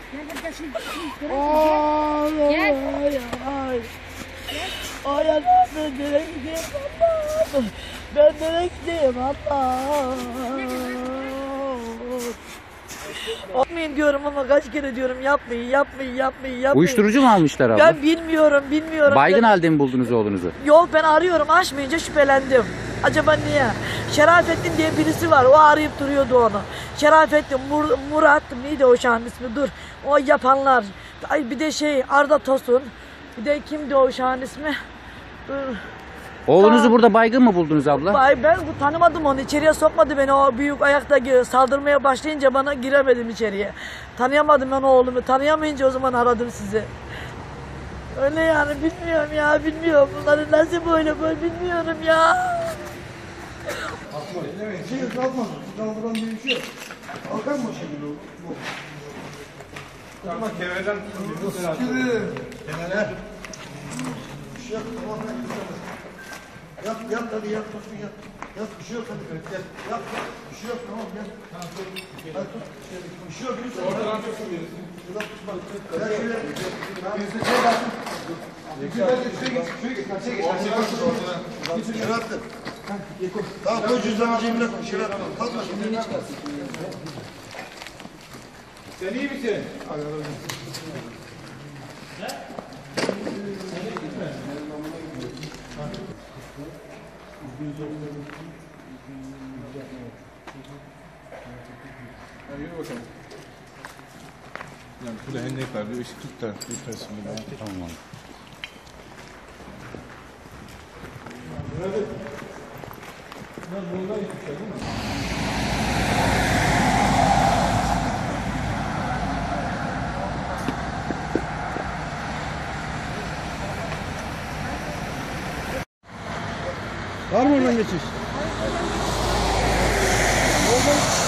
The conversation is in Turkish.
Gel gel şimdi. Gel. Ay. Ay anam ben nereye gideyim Allah'ım. Ben nereye gideyim Allah'ım. Yapmayın diyorum ama kaç kere diyorum yapmayın. Uyuşturucu mu almışlar abla? Ben bilmiyorum. Baygın halde mi buldunuz oğlunuzu? Yok ben arıyorum açmayınca şüphelendim. Acaba niye? Şerafettin diye birisi var. O arayıp duruyordu onu. Şerafettin, Murat neydi o şahın ismi? Dur. O yapanlar. Ay bir de Arda Tosun. Bir de kimdi o şahın ismi? Dur. Oğlunuzu burada baygın mı buldunuz abla? Ben tanımadım onu. İçeriye sokmadı beni. O büyük ayakta saldırmaya başlayınca bana giremedim içeriye. Tanıyamadım ben oğlumu. Tanıyamayınca o zaman aradım sizi. Öyle yani bilmiyorum. Bunları nasıl böyle bilmiyorum ya. Şey kalmaz. Kaldıran bir şey yok. Kalkar mı o şekilde bu? Ama kemerden Kemerler. Bir şey yok. Tamam. Yat hadi yat. Yat bir şey yok hadi. Gel. Yat. Bir şey yok tamam gel. Hadi tut. Bir şey yok. ortadan tutsun birisi. Gel şöyle. Birisi şey baksın. Şereftir. Tamam koy cüzdanı cebine koy. Şereftir. Kalkma şimdi. Sen iyi misin? Yürü bakalım. Yani burada hendek var, bir ışık tut da düşmesin. Tamam. Var mı oradan geçiş?